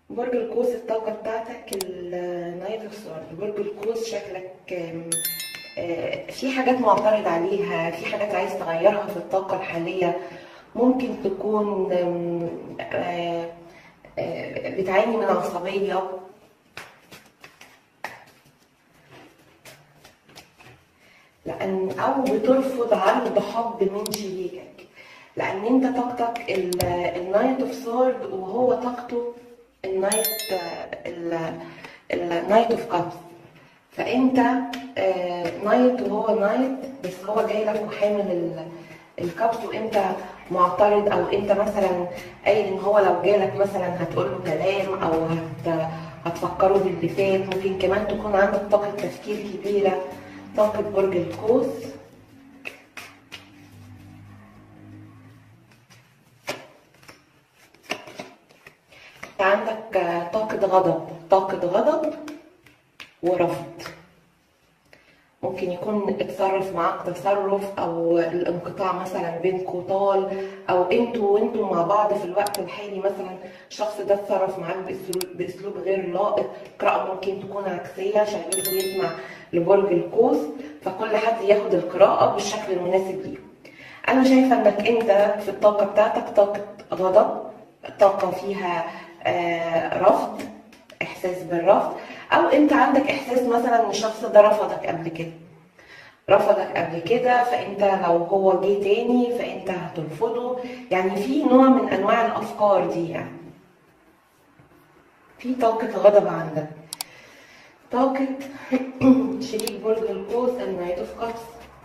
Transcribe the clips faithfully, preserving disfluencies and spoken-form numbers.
برج القوس الطاقة بتاعتك النايت اوف سورد. برج القوس شكلك آم، آه، في حاجات معترض عليها، في حاجات عايز تغيرها في الطاقة الحالية. ممكن تكون آم، آه، آه، بتعاني من عصبية، لأن أو بترفض عرض حب من شريكك، لأن أنت طاقتك النايت اوف سورد وهو طاقته النايت النايت اوف كابس. فانت آه، نايت وهو نايت، بس هو جاي لك وحامل ال- الكابس، وانت معترض، او انت مثلا قايل ان هو لو جالك مثلا هتقول له كلام، او هت هتفكره باللي فات. ممكن كمان تكون عندك طاقة تفكير كبيرة، طاقة برج القوس. انت عندك آه، طاقة غضب، طاقة غضب ورفض. ممكن يكون اتصرف معاك تصرف، او الانقطاع مثلا بينكوا طال، او انتوا وانتوا مع بعض في الوقت الحالي مثلا الشخص ده اتصرف معاك باسلوب باسلوب غير لائق. قراءة ممكن تكون عكسية عشان يدخل يسمع لبرج القوس، فكل حد ياخد القراءة بالشكل المناسب ليه. انا شايفة انك انت في الطاقة بتاعتك طاقة غضب، طاقة فيها آه رفض، احساس بالرفض، او انت عندك احساس مثلا ان الشخص ده رفضك قبل كده رفضك قبل كده فانت لو هو جه تاني فانت هترفضه. يعني في نوع من انواع الافكار دي، يعني في طاقة غضب عندك. طاقة شريك برج القوس النايت اوف كابس.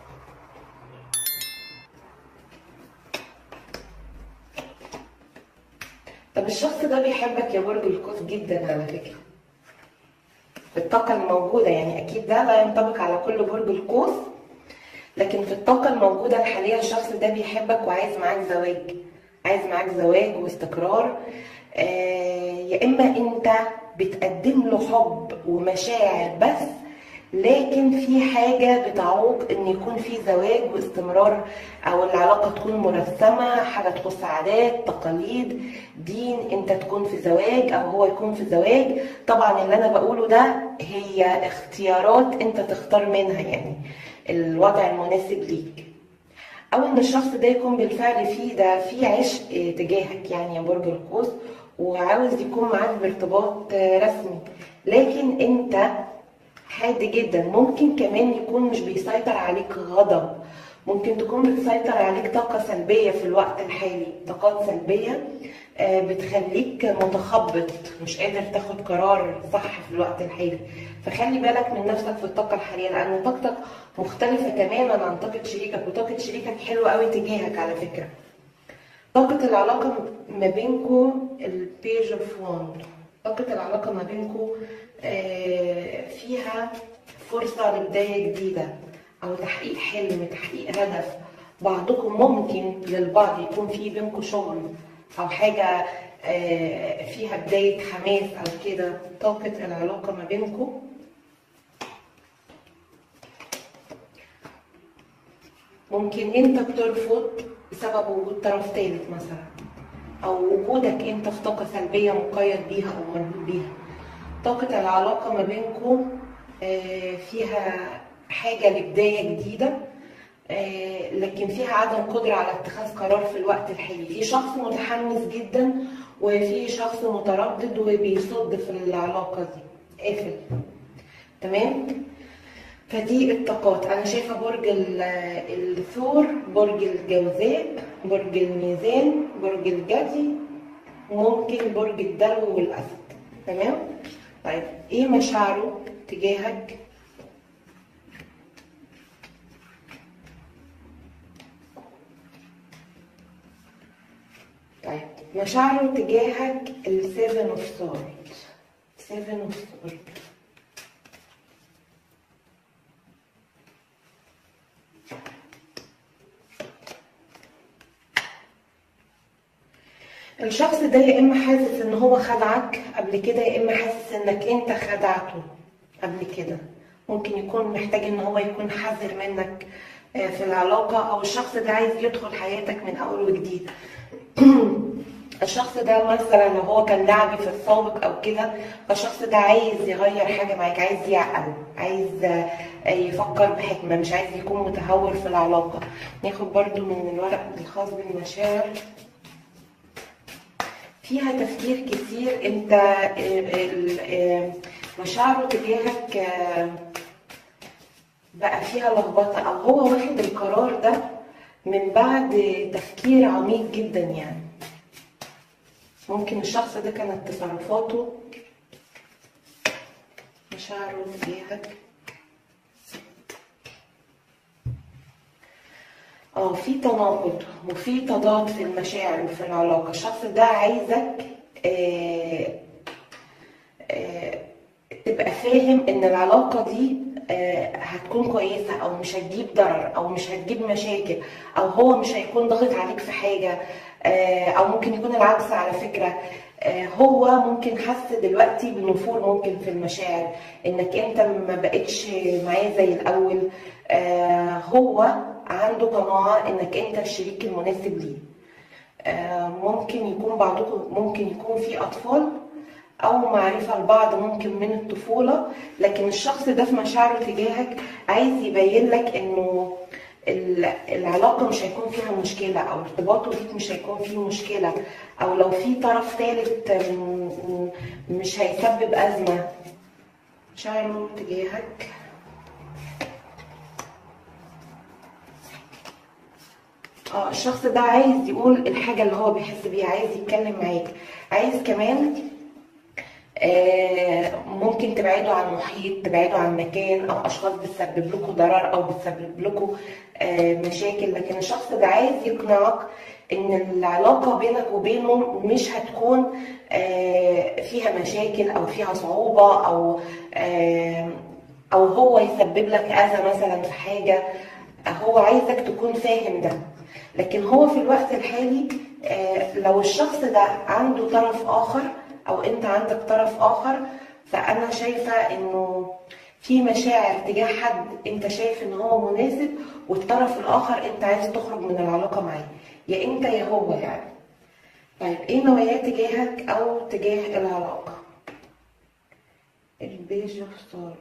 طب الشخص ده بيحبك يا برج القوس جدا على فكرة، الطاقة الموجودة، يعني أكيد ده لا ينطبق على كل برج القوس، لكن في الطاقة الموجودة الحالية الشخص ده بيحبك وعايز معاك زواج، عايز معاك زواج واستقرار. آه يا إما أنت بتقدم له حب ومشاعر بس، لكن في حاجة بتعوق إن يكون في زواج واستمرار، أو العلاقة تكون مرسمة، حاجة تخص عادات تقاليد دين، أنت تكون في زواج أو هو يكون في زواج. طبعا اللي أنا بقوله ده هي اختيارات أنت تختار منها، يعني الوضع المناسب ليك، او ان الشخص ده يكون بالفعل فيه ده في عشق تجاهك يعني يا برج القوس، وعاوز يكون معاك بارتباط رسمي. لكن انت حاد جدا، ممكن كمان يكون مش بيسيطر عليك غضب، ممكن تكون بتسيطر عليك طاقة سلبية في الوقت الحالي، طاقات سلبية آه، بتخليك متخبط، مش قادر تاخد قرار صح في الوقت الحالي. فخلي بالك من نفسك في الطاقة الحالية، لأن طاقتك مختلفة تماما عن طاقة شريكك، وطاقة شريكك حلوة قوي تجاهك على فكرة. طاقة العلاقة ما بينكو البيج اوف واند، طاقة العلاقة ما بينكو آه، فيها فرصة لبداية جديدة، أو تحقيق حلم، تحقيق هدف. بعضكم ممكن للبعض يكون في بينكو شغل أو حاجة آه، فيها بداية حماس أو كده. طاقة العلاقة ما بينكو ممكن انت بترفض بسبب وجود طرف ثالث مثلا، او وجودك انت في طاقة سلبية مقيد بيها او مربوط بيها. طاقة العلاقة ما بينكم فيها حاجة لبداية جديدة، آه، لكن فيها عدم قدرة على اتخاذ قرار في الوقت الحالي. في شخص متحمس جدا وفي شخص متردد وبيصد في العلاقة دي، قافل. تمام؟ فدي الطاقات. انا شايفه برج ال- الثور، برج الجوزاء، برج الميزان، برج الجدي، وممكن برج الدلو والاسد. تمام؟ طيب ايه مشاعره تجاهك؟ طيب مشاعره تجاهك السيفن اوف سورد، سيفن اوف سورد. الشخص ده يا اما حاسس ان هو خدعك قبل كده، يا اما حاسس انك انت خدعته قبل كده. ممكن يكون محتاج ان هو يكون حذر منك في العلاقة، او الشخص ده عايز يدخل حياتك من اول وجديد. الشخص ده مثلا لو هو كان لعبي في السابق او كده، فالشخص ده عايز يغير حاجه معاك، عايز يعقل، عايز آه، يفكر بحكمه، مش عايز يكون متهور في العلاقه. ناخد برضو من الورق الخاص بالمشاعر. فيها تفكير كتير. انت آه، ال- آه، مشاعره تجاهك آه، بقى فيها لخبطه، او هو واخد القرار ده من بعد تفكير عميق جدا يعني. ممكن الشخص ده كانت تصرفاته، مشاعره تجاهك اه في تناقض وفي تضاد في المشاعر وفي العلاقة. الشخص ده عايزك آه آه تبقى فاهم ان العلاقة دي آه هتكون كويسة، او مش هتجيب ضرر، او مش هتجيب مشاكل، او هو مش هيكون ضاغط عليك في حاجة. آه او ممكن يكون العكس على فكرة. آه هو ممكن حس دلوقتي بنفور ممكن في المشاعر، انك انت ما بقتش معاه زي الاول. آه هو عنده قناعة انك انت الشريك المناسب ليه. آه ممكن يكون بعضكم، ممكن يكون في اطفال او معرفة لبعض ممكن من الطفولة، لكن الشخص ده في مشاعره تجاهك عايز يبين لك انه ال- العلاقة مش هيكون فيها مشكلة، او ارتباطه بيك مش هيكون فيه مشكلة، او لو في طرف ثالث م- م- مش هيسبب ازمة. مشاعره تجاهك اه الشخص ده عايز يقول الحاجة اللي هو بيحس بيها، عايز يتكلم معاك، عايز كمان آه، ممكن تبعدوا عن محيط، تبعدوا عن مكان او اشخاص بتسبب لكم ضرر او بتسبب لكم آه، مشاكل. لكن الشخص ده عايز يقنعك ان العلاقة بينك وبينه مش هتكون آه، فيها مشاكل او فيها صعوبة، او آه، او هو يسبب لك اذى مثلا في حاجة. هو عايزك تكون فاهم ده. لكن هو في الوقت الحالي آه، لو الشخص ده عنده طرف آخر أو أنت عندك طرف آخر، فأنا شايفة إنه في مشاعر تجاه حد أنت شايف إن هو مناسب، والطرف الآخر أنت عايز تخرج من العلاقة معاه، يا أنت يا هو يعني. طيب إيه نواياه تجاهك أو تجاه العلاقة؟ البيج اوف سورد.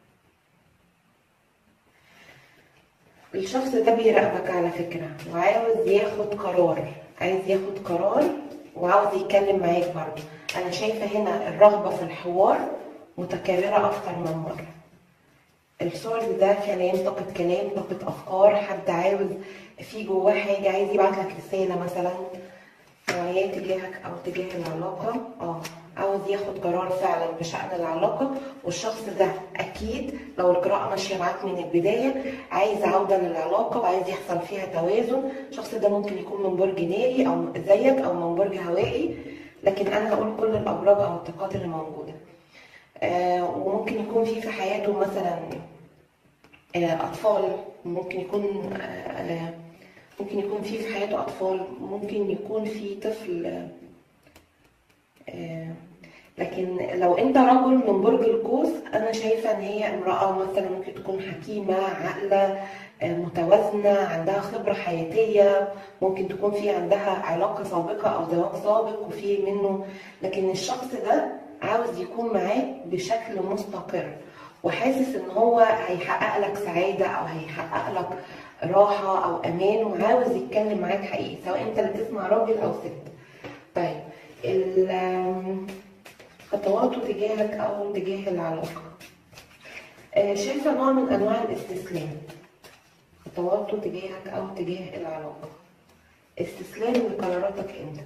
الشخص ده بيراقبك على فكرة، وعاوز ياخد قرار، عايز ياخد قرار وعاوز يتكلم معاك برضه. أنا شايفة هنا الرغبة في الحوار متكررة أكتر من مرة. السورد ده كلام، طاقة كلام، طاقة أفكار، حد عاوز في جواه حاجة، عايز يبعت لك رسالة مثلا. نواياه تجاهك أو تجاه العلاقة اه عاوز ياخد قرار فعلا بشأن العلاقة. والشخص ده أكيد لو القراءة ماشية معاك من البداية عايز عودة للعلاقة وعايز يحصل فيها توازن. الشخص ده ممكن يكون من برج ناري أو زيك أو من برج هوائي، لكن أنا هقول كل الأبراج أو الطاقات اللي موجودة. آه وممكن يكون في في حياته مثلا آه أطفال، ممكن يكون آه آه ممكن يكون في في حياته أطفال، ممكن يكون في طفل. آه، لكن لو انت رجل من برج القوس، انا شايفه ان هي امراه مثلا ممكن تكون حكيمه، عاقله، آه، متوازنه، عندها خبره حياتيه، ممكن تكون في عندها علاقه سابقه او زواج سابق وفي منه. لكن الشخص ده عاوز يكون معاك بشكل مستقر، وحاسس ان هو هيحقق لك سعاده او هيحقق لك راحه او امان، وعاوز يتكلم معاك حقيقي، سواء انت اللي تسمع راجل او ست. طيب ال- خطواته تجاهك او تجاه العلاقه. آه، شايفه نوع من انواع الاستسلام. خطواته تجاهك او تجاه العلاقه، استسلام لقراراتك انت.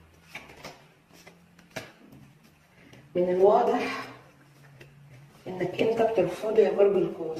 من الواضح انك انت بترفضه يا برج القوس.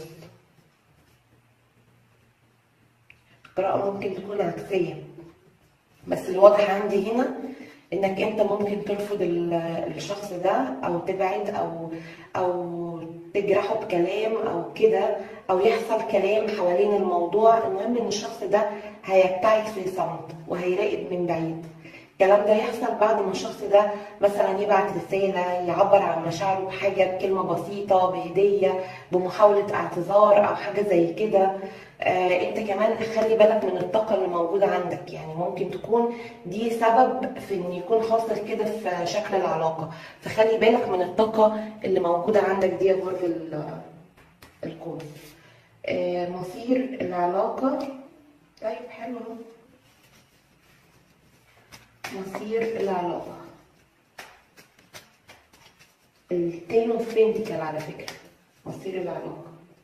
القراءه ممكن تكون عكسيه، بس الواضح عندي هنا انك انت ممكن ترفض ال- الشخص ده، او تبعد، او او تجرحه بكلام او كده، او يحصل كلام حوالين الموضوع. المهم ان الشخص ده هيبتعد في صمت وهيراقب من بعيد. الكلام ده يحصل بعد ما الشخص ده مثلا يبعت رسالة، يعبر عن مشاعره بحاجة، بكلمة بسيطة، بهدية، بمحاولة اعتذار او حاجة زي كده. آه انت كمان خلي بالك من الطاقه اللي موجوده عندك، يعني ممكن تكون دي سبب في ان يكون حاصل كده في شكل العلاقه، فخلي بالك من الطاقه اللي موجوده عندك دي يا برج ال- القوس. آه مصير العلاقه، طيب حلو اهو. مصير العلاقه التين اوف بنتكل على فكره، مصير العلاقه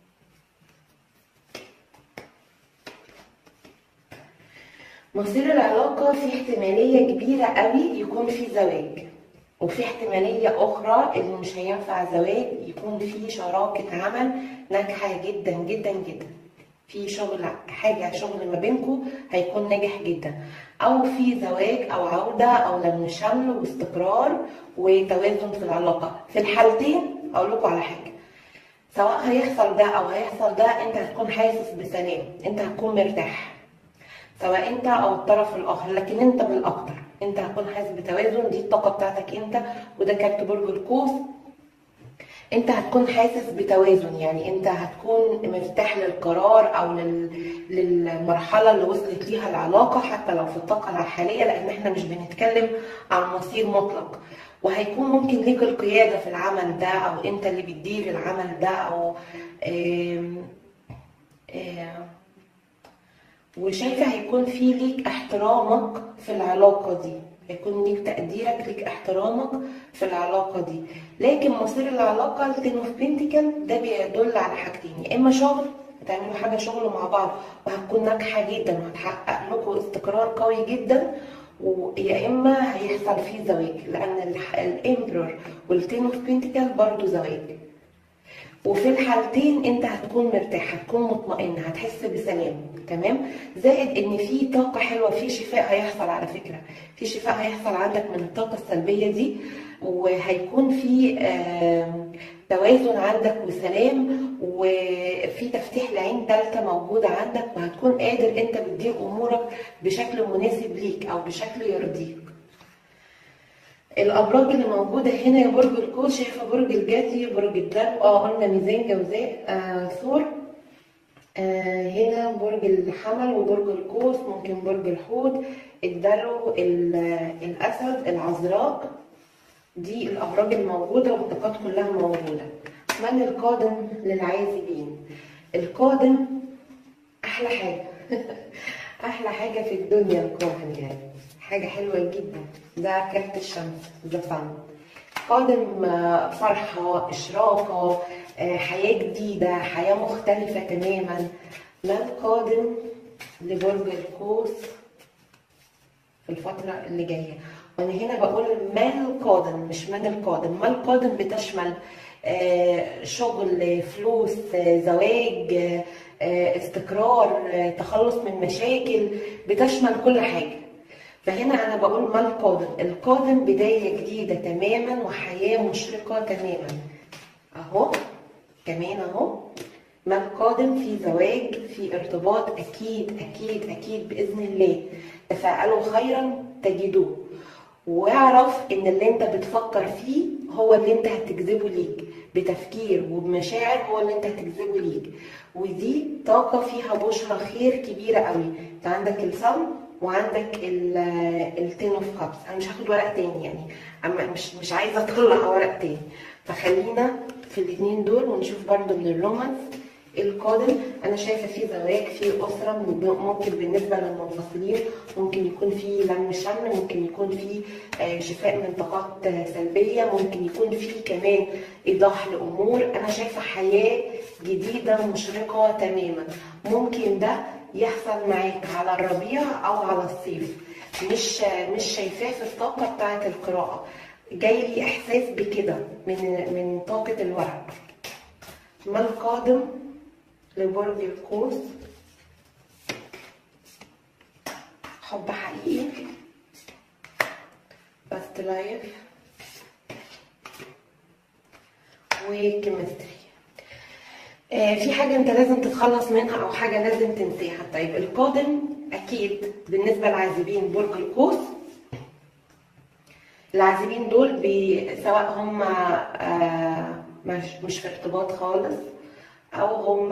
مصير العلاقة في احتمالية كبيرة قوي يكون في زواج، وفي احتمالية أخرى اللي مش هينفع زواج يكون في شراكة عمل ناجحة جدا جدا جدا، في شغل حاجة شغل ما بينكم هيكون ناجح جدا، أو في زواج أو عودة أو لم شمل واستقرار وتوازن في العلاقة. في الحالتين أقول لكم على حاجة، سواء هيحصل ده أو هيحصل ده أنت هتكون حاسس بسلام، أنت هتكون مرتاح، سواء انت او الطرف الاخر، لكن انت بالاكتر انت هتكون حاسس بتوازن، دي الطاقه بتاعتك انت، وده كارت برج القوس. انت هتكون حاسس بتوازن، يعني انت هتكون مرتاح للقرار او لل... للمرحله اللي وصلت ليها العلاقه، حتى لو في الطاقه الحاليه، لان احنا مش بنتكلم عن مصير مطلق، وهيكون ممكن ليك القياده في العمل ده، او انت اللي بتدير العمل ده، او آم... آم... وشايفه هيكون في ليك احترامك في العلاقه دي، هيكون ليك تقديرك، ليك احترامك في العلاقه دي. لكن مصير العلاقه التين اوف بنتيكل ده بيدل على حاجتين، يا اما شغل هتعملوا حاجه شغل مع بعض وهتكون ناجحه جدا وهتحقق لكم استقرار قوي جدا، ويا اما هيحصل فيه زواج، لان الامبرور والتين اوف بنتيكل برضو زواج. وفي الحالتين انت هتكون مرتاح، هتكون مطمئن، هتحس بسلام، تمام. زائد ان في طاقه حلوه، في شفاء هيحصل على فكره، في شفاء هيحصل عندك من الطاقه السلبيه دي، وهيكون في آم، توازن عندك وسلام، وفي تفتيح لعين ثالثه موجوده عندك، وهتكون قادر انت بتدير امورك بشكل مناسب ليك او بشكل يرضيك. الابراج اللي موجوده هنا يا برج القوس، شايفه برج الجدي، برج الدلو، اه قلنا ميزان، جوزاء، آه ثور. آه هنا برج الحمل وبرج القوس، ممكن برج الحوت، الدلو، الاسد، العذراء. دي الابراج الموجوده والطاقات كلها موجوده. من القادم للعازبين؟ القادم احلى حاجه احلى حاجه في الدنيا القادم، يعني حاجه حلوه جدا، ده كارت الشمس، ذا صن. قادم فرحه، اشراقه، حياه جديده، حياه مختلفه تماما. ما القادم لبرج القوس في الفتره اللي جايه؟ وانا هنا بقول ما القادم مش من القادم. ما القادم بتشمل شغل، فلوس، زواج، استقرار، تخلص من مشاكل، بتشمل كل حاجة. فهنا أنا بقول ما القادم. القادم بداية جديدة تماما وحياة مشرقة تماما. أهو كمان أهو ما القادم في زواج، في ارتباط، أكيد أكيد أكيد بإذن الله. تفاءلوا خيرا تجدوه، واعرف ان اللي انت بتفكر فيه هو اللي انت هتجذبه ليك، بتفكير وبمشاعر هو اللي انت هتجذبه ليك. ودي طاقة فيها بشرة خير كبيرة قوي. انت عندك الصن وعندك التين اوف كابس. انا مش هاخد ورق تاني، يعني اما مش مش عايزة اطلع ورق تاني، فخلينا في الاتنين دول ونشوف برضو من الرومانس القادم. انا شايفه في زواج، في اسره، ممكن بالنسبه للمنفصلين ممكن يكون في لم شمل، ممكن يكون في شفاء من طاقات سلبيه، ممكن يكون في كمان ايضاح لامور. انا شايفه حياه جديده مشرقه تماما. ممكن ده يحصل معاك على الربيع او على الصيف، مش مش شايفاه في الطاقه بتاعه القراءه. جاي لي احساس بكده من من طاقه الورق. ما القادم لبرج القوس؟ حب حقيقي، باست لايف، وكيمستري. آه في حاجة انت لازم تتخلص منها او حاجة لازم تنساها. طيب القادم اكيد بالنسبة للعازبين برج القوس، العازبين دول سواء هم آه مش, مش في ارتباط خالص، او هم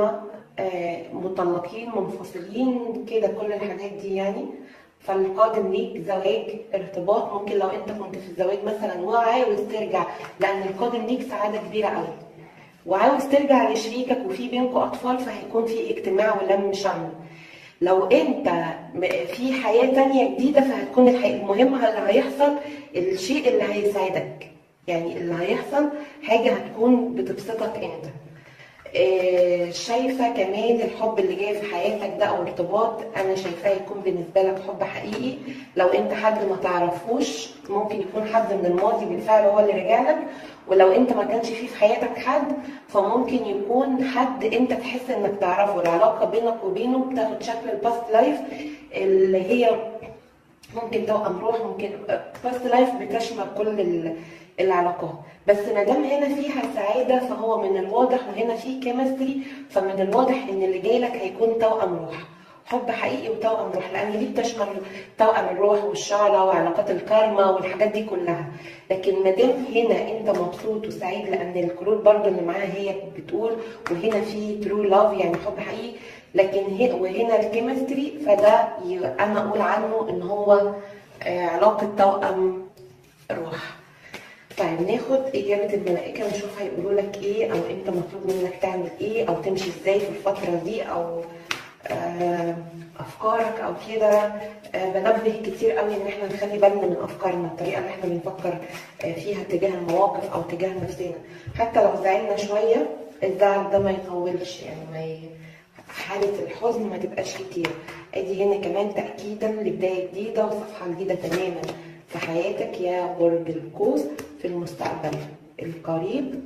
آه، مطلقين، منفصلين كده، كل الحاجات دي يعني. فالقادم ليك زواج، ارتباط، ممكن لو انت كنت في الزواج مثلا وعاوز ترجع، لان القادم ليك سعاده كبيره قوي، وعاوز ترجع لشريكك وفي بينكم اطفال، فهيكون في اجتماع ولم شمل. لو انت م- في حياه تانية جديده، فهتكون الحي... المهم اللي هيحصل الشيء اللي هيسعدك، يعني اللي هيحصل حاجه هتكون بتبسطك انت. آه، شايفة كمان الحب اللي جاي في حياتك ده او ارتباط، انا شايفاه يكون بالنسبة لك حب حقيقي. لو انت حد ما تعرفوش، ممكن يكون حد من الماضي بالفعل هو اللي رجع لك. ولو انت ما كانش فيه في حياتك حد، فممكن يكون حد انت تحس انك تعرفه، العلاقة بينك وبينه بتاخد شكل الباست لايف، اللي هي ممكن توأم روح، ممكن باست لايف بتشمل كل ال- العلاقات. بس ما دام هنا فيها سعاده، فهو من الواضح، وهنا في كيمستري، فمن الواضح ان اللي جاي لك هيكون توأم روح، حب حقيقي وتوأم روح، لان دي بتشمل توأم الروح والشعره وعلاقات الكارما والحاجات دي كلها. لكن ما دام هنا انت مبسوط وسعيد، لان الكروت برضو اللي معاها هي بتقول، وهنا في ترو لاف يعني حب حقيقي، لكن هنا وهنا الكيمستري، فده ي- انا اقول عنه ان هو آه، علاقه توأم روح. طيب ناخد اجابه الملائكه ونشوف هيقولوا لك ايه، او انت مطلوب منك تعمل ايه، او تمشي ازاي في الفتره دي، او آه، افكارك او كده. آه، بنبه كتير قوي ان احنا نخلي بالنا من افكارنا، الطريقه اللي احنا بنفكر آه، فيها تجاه المواقف او تجاه نفسنا. حتى لو زعلنا شويه، الزعل ده ما يطولش، يعني ما ي... حالة الحزن ما تبقاش كتير. ادي هنا كمان تأكيدا لبداية جديدة وصفحة جديدة تماما في حياتك يا برج القوس في المستقبل القريب.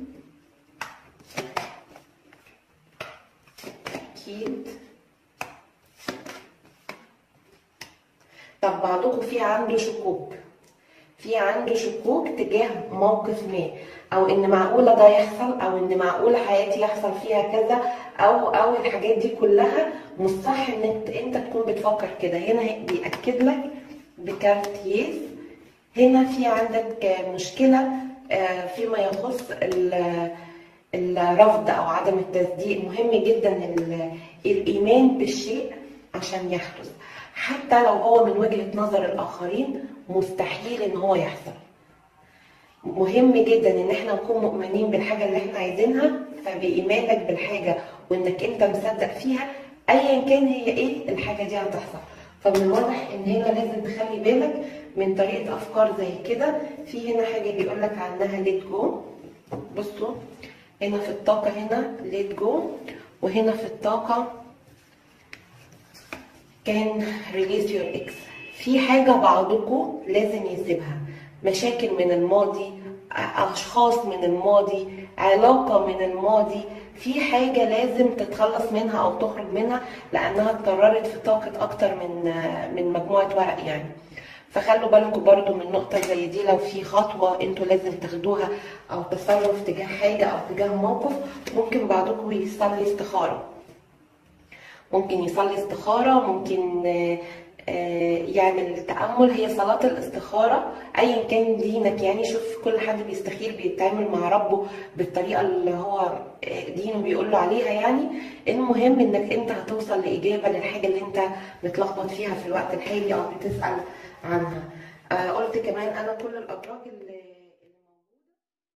أكيد. طب بعضكم في عنده شكوك، في عنده شكوك تجاه موقف ما، او ان معقوله ده يحصل، او ان معقوله حياتي يحصل فيها كذا، او او الحاجات دي كلها مش صح ان انت انت تكون بتفكر كده. هنا بيأكد لك بكارت يس، هنا في عندك مشكله آه، فيما يخص ال- الرفض او عدم التصديق. مهم جدا ال- الايمان بالشيء عشان يحدث، حتى لو هو من وجهة نظر الاخرين مستحيل ان هو يحصل. مهم جدا ان احنا نكون مؤمنين بالحاجة اللي احنا عايزينها، فبإيمانك بالحاجة وانك انت مصدق فيها، ايا كان هي ايه الحاجة دي هتحصل. فمن الواضح ان هنا لازم تخلي بالك من طريقة افكار زي كده. في هنا حاجة بيقول لك عنها ليت جو. بصوا هنا في الطاقة، هنا ليت جو، وهنا في الطاقة كان ريليز يور اكس. في حاجة بعضكم لازم يسيبها، مشاكل من الماضي، اشخاص من الماضي، علاقة من الماضي، في حاجة لازم تتخلص منها او تخرج منها، لانها اتكررت في طاقة اكتر من من مجموعة ورق يعني. فخلوا بالكم برضو من نقطة زي دي، لو في خطوة انتوا لازم تاخدوها او تصرف تجاه حاجة او تجاه موقف، ممكن بعضكم يصلي استخارة، ممكن يصلي استخارة، ممكن آه، آه، يعمل تأمل. هي صلاة الاستخارة أيا كان دينك، يعني شوف كل حد بيستخير بيتعامل مع ربه بالطريقة اللي هو آه، دينه بيقول له عليها يعني. المهم إنك أنت هتوصل لإجابة للحاجة اللي أنت متلخبط فيها في الوقت الحالي أو بتسأل عنها. آه، قلت كمان أنا كل الأبراج اللي